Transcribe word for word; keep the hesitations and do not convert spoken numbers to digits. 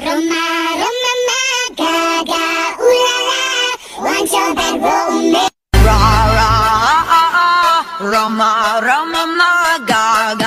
Roma, Roma, ma, gaga, ooh la la, want your bad romance. Ra ra ah ah ah, Roma Roma ma ga ga.